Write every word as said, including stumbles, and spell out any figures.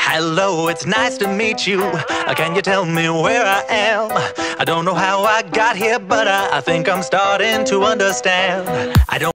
Hello, it's nice to meet you. Uh, Can you tell me where I am? I don't know how I got here, but I, I think I'm starting to understand. I don't